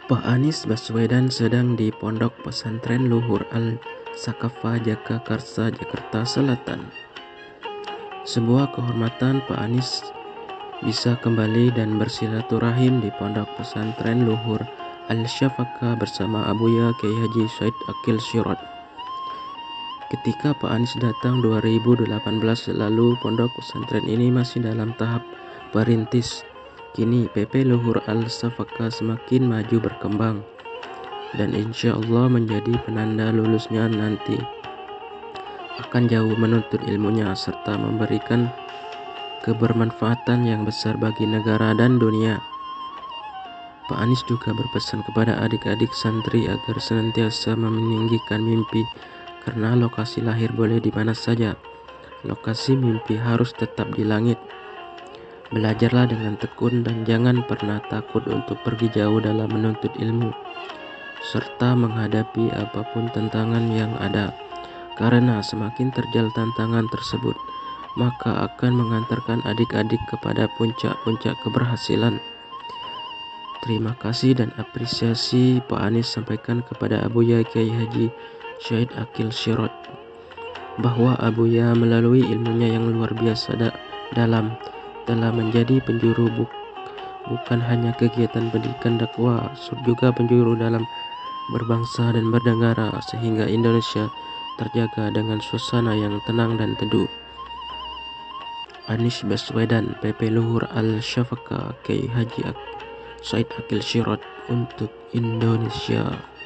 Pak Anies Baswedan sedang di Pondok Pesantren Luhur Al-Saqafah Jagakarsa, Jakarta Selatan. Sebuah kehormatan Pak Anies bisa kembali dan bersilaturahim di Pondok Pesantren Luhur Al-Saqafah bersama Abuya Kiai Haji Said Akil Sirot. Ketika Pak Anies datang 2018 lalu, pondok pesantren ini masih dalam tahap perintis. Kini PP Luhur Al-Saqafah semakin maju berkembang dan insya Allah menjadi penanda lulusnya nanti akan jauh menuntut ilmunya serta memberikan kebermanfaatan yang besar bagi negara dan dunia. Pak Anies juga berpesan kepada adik-adik santri agar senantiasa meninggikan mimpi, karena lokasi lahir boleh di mana saja, lokasi mimpi harus tetap di langit. Belajarlah dengan tekun dan jangan pernah takut untuk pergi jauh dalam menuntut ilmu serta menghadapi apapun tantangan yang ada, karena semakin terjal tantangan tersebut maka akan mengantarkan adik-adik kepada puncak-puncak keberhasilan. Terima kasih dan apresiasi Pak Anies sampaikan kepada Abuya Kiai Haji Said Akil Sirot bahwa Abuya melalui ilmunya yang luar biasa dalam telah menjadi penjuru bukan hanya kegiatan pendidikan dakwah, juga penjuru dalam berbangsa dan bernegara, sehingga Indonesia terjaga dengan suasana yang tenang dan teduh. Anies Baswedan, PP Luhur Al-Saqafah, Kiai Haji Said Akil Sirot untuk Indonesia.